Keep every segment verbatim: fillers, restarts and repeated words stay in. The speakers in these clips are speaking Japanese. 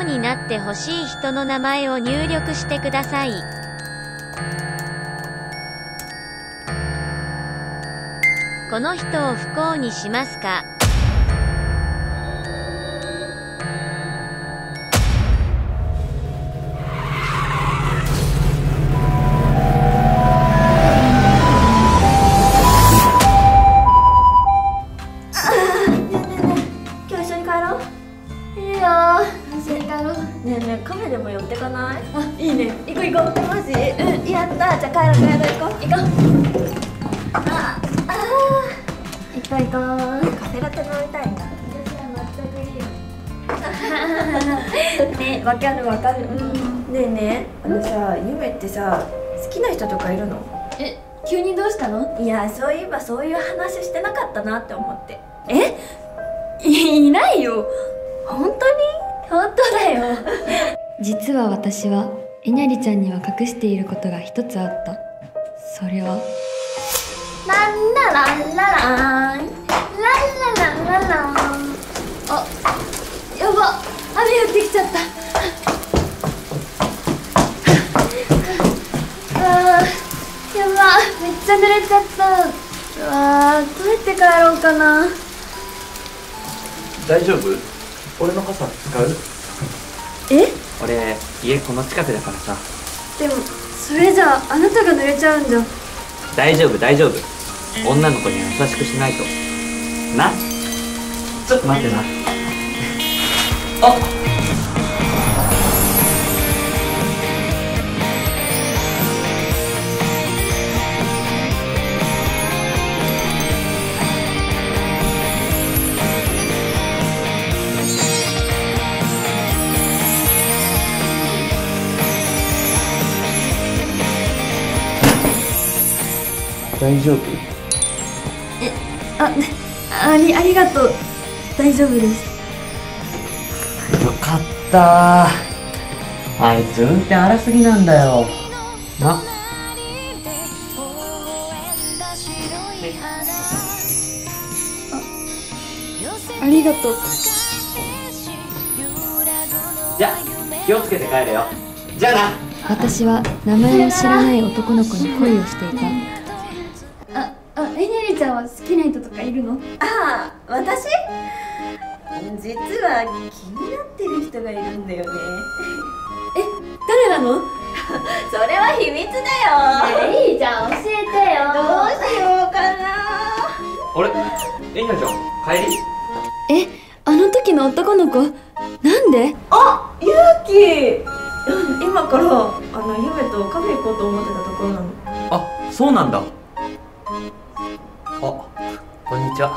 幸になってほしい人の名前を入力してください。この人を不幸にしますか？ ねえねえ、カフェでも寄ってかない？あ、いいね。行こう行こう。マジ？うん、やった。じゃあ帰ろう帰ろう行こう。行こう。ああ、行こう行こう。カフェラテ飲みたいな。私は全くいい。ね、わかるわかる。うん。ねえねえ、あのさ、ゆめってさ、好きな人とかいるの？ え、急にどうしたの？ いや、そういえばそういう話してなかったなって思って。 え？い、いないよ。 本当に？ 本当だよ。実は私はえにゃりちゃんには隠していることが一つあった。それはランラランラランランラランララン。 あ、やば、雨降ってきちゃった。あー、やば、めっちゃ濡れちゃった。うわー、どうやって帰ろうかな。 大丈夫？俺の傘使う？ え？ 俺家この近くだからさ。 でもそれじゃああなたが濡れちゃうんじゃ。 大丈夫大丈夫、女の子には優しくしないとな。ちょっと待ってな。あっ、大丈夫？ え、あ、あり、ありがとう。大丈夫です。 よかったー。あいつ運転荒すぎなんだよな。 あ、ありがとう。 じゃあ気をつけて帰れよ。じゃあな。 私は名前を知らない男の子に恋をしていた。あ、あ、えにゃりちゃんは好きな人とかいるの？ ああ、私？実は気になってる人がいるんだよね。 え、誰なの？ それは秘密だよ。 いいじゃん、教えてよ。 どうしようかな。 あれ、えにゃちゃん帰り？ え、あの時の男の子、なんで？ あ、ゆうき。今からあのゆめとカフェ行こうと思ってたところなの。 あ、そうなんだ。あ、こんにちは。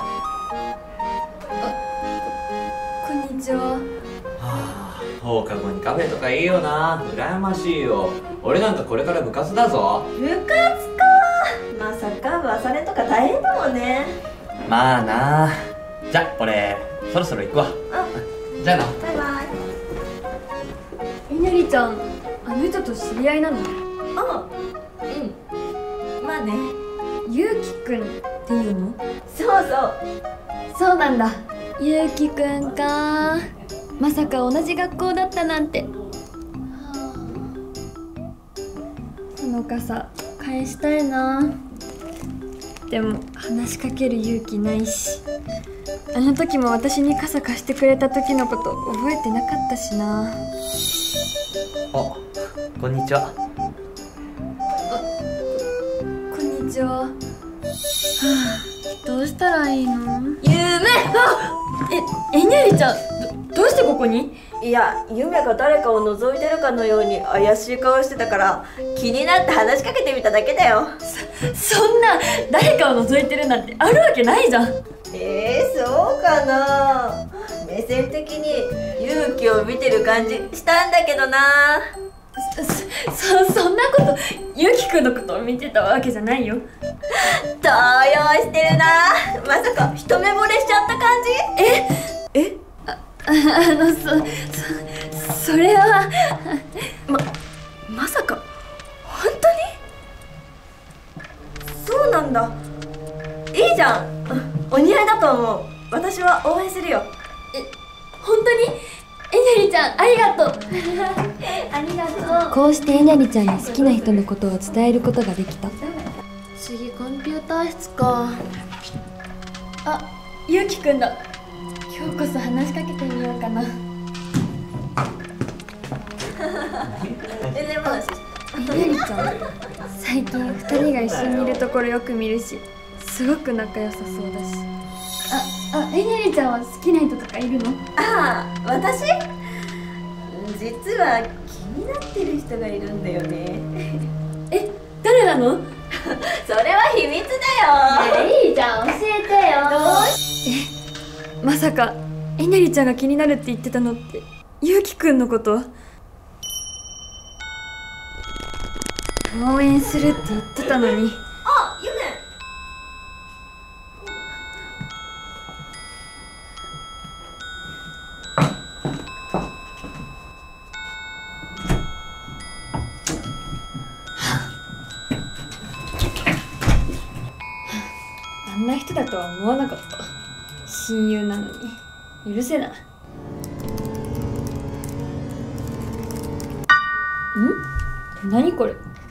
こんにちは。 はあ、放課後にカフェとかいいよな。羨ましいよ。俺なんかこれから部活だぞ。 部活か。まあサッカー部朝練とか大変だもんね。 まあな。じゃ、俺そろそろ行くわ。 あ、 じゃあな。 バイバイ。 えにゃりちゃん、あの人と知り合いなの？ あ、うん。まあね。 ゆうきくんっていうの？ そうそう。 そうなんだ。ゆうきくんか。まさか同じ学校だったなんて。その傘返したいな。でも話しかける勇気ないし、あの時も私に傘貸してくれた時のこと覚えてなかったしな。 あ、こんにちは。 あ、こんにちは。はあ、どうしたらいいの？ ゆめ。 あ、え、えにゃりちゃん、ど、どうしてここに？ いや、ゆめが誰かを覗いてるかのように怪しい顔してたから気になって話しかけてみただけだよ。 そ、そんな誰かを覗いてるなんてあるわけないじゃん。 えー、そうかな。目線的に勇気を見てる感じしたんだけどな。 そ、そ、そんなことゆうきくんのことを見てたわけじゃないよ。 動揺してるな。まさか一目惚れしちゃった感じ？ええあ、あの、そ、そ、それはま、まさか本当に？そうなんだ。いいじゃん、お似合いだと思う。私は応援するよ。 え、本当に？ えなりちゃんありがとうありがとう。 こうしてえなりちゃんに好きな人のことを伝えることができた。 次コンピューター室か。 あ、ゆうきくんだ。今日こそ話しかけてみようかな。 全然話。 えなりちゃん最近ふたりが一緒にいるところよく見るし、すごく仲良さそうだし。あ、あ、えなりちゃんは好きな人とかいるの？ ああ、私実は気になってる人がいるんだよね。 え、誰なの？ それは秘密だよ。いいじゃん、教えてよ。どうしえ、まさかえなりちゃんが気になるって言ってたのってゆうきくんのこと？応援するって言ってたのに。 あ、ゆめ。 あんな人だとは思わなかった。親友なのに許せない。ん？何これ？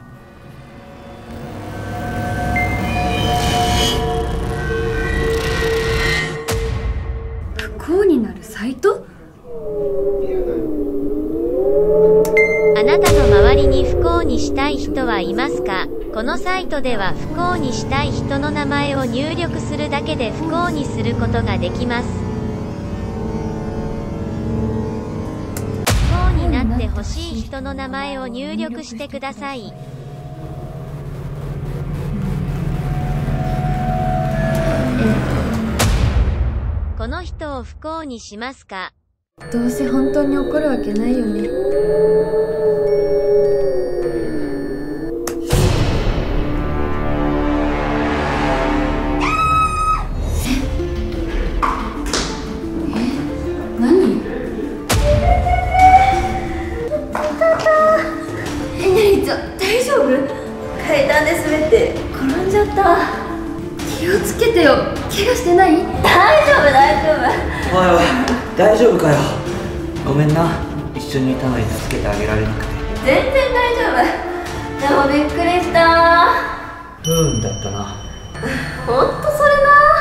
不幸になるサイト？ あなたの周りに不幸にしたい人はいますか？このサイトでは不幸にしたい人の名前を入力するだけで不幸にすることができます。不幸になってほしい人の名前を入力してください。この人を不幸にしますか？ どうせ本当に怒るわけないよね。 階段で滑って転んじゃった。 気をつけてよ。怪我してない？ 大丈夫大丈夫。 おいおい、大丈夫かよ。ごめんな、一緒にいたのに助けてあげられなくて。 全然大丈夫。でもびっくりした。 不運だったな。 ほんとそれ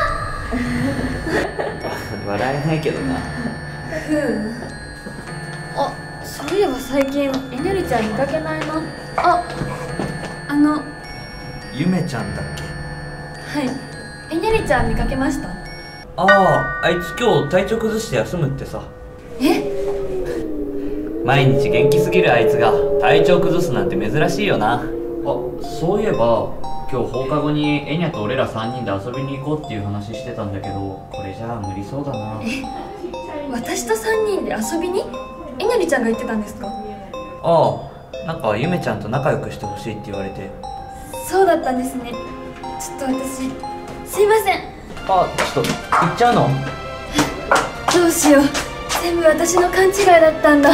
な。 笑えないけどな。 ふう。あ、そういえば最近えなりちゃん見かけないな。あ、あのゆめちゃんだっけ？ はい、えなりちゃん見かけました？ ああ、あいつ今日体調崩して休むってさ。 え？ 毎日元気すぎるあいつが体調崩すなんて珍しいよな。あ、そういえば今日放課後にエニャと俺らさんにんで遊びに行こうっていう話してたんだけど、これじゃあ無理そうだな。 え、私とさんにんで遊びに？えなりちゃんが言ってたんですか？ ああ、なんかゆめちゃんと仲良くしてほしいって言われて。 そうだったんですね。ちょっと私すいません。 あ、ちょっと行っちゃうの？ どうしよう、全部私の勘違いだったんだ。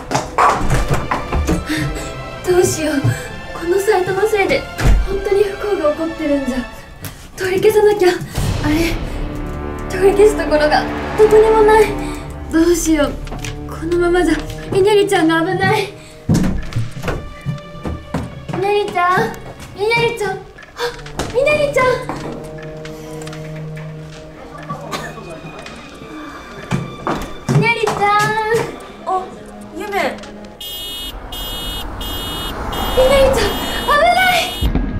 どうしよう、このサイトのせいで本当に不幸が起こってるんじゃ。取り消さなきゃ。あれ、取り消すところがどこにもない。どうしよう、このままじゃえなりちゃんが危ない。えなりちゃん、えなりちゃん、あ、えなりちゃん。えなりちゃん。 あ、ゆめ。 えなりちゃん、危ない。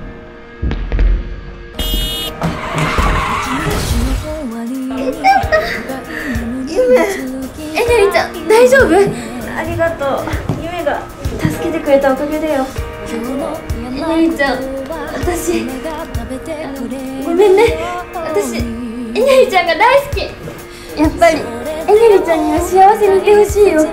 ゆめ。 えなりちゃん、大丈夫？ ありがとう。ゆめが助けてくれたおかげだよ。 えなりちゃん、私ごめんね。私えなりちゃんが大好き。やっぱりえなりちゃんには幸せにいてほしいよ。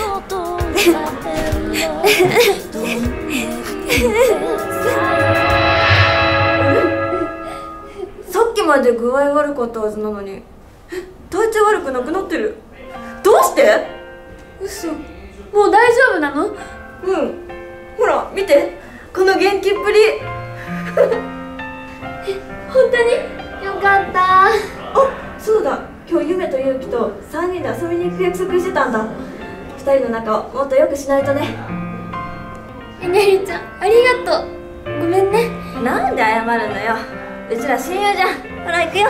さっきまで具合悪かったはずなのに体調悪くなくなってる。どうして？ 嘘、もう大丈夫なの？ うん、ほら見て、この元気っぷり。 本当によかった。 あ、そうだ、今日ゆめとゆうきとさんにんで遊びに行く約束してたんだ。 ふたりの仲をもっと良くしないとね。 えにゃりちゃんありがとう。ごめんね。 なんで謝るのよ、うちら親友じゃん。ほら行くよ。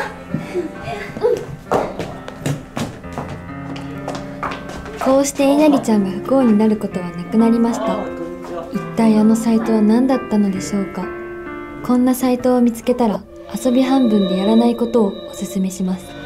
こうしてえにゃりちゃんが不幸になることはなくなりました。一体あのサイトは何だったのでしょうか。こんなサイトを見つけたら遊び半分でやらないことをおすすめします。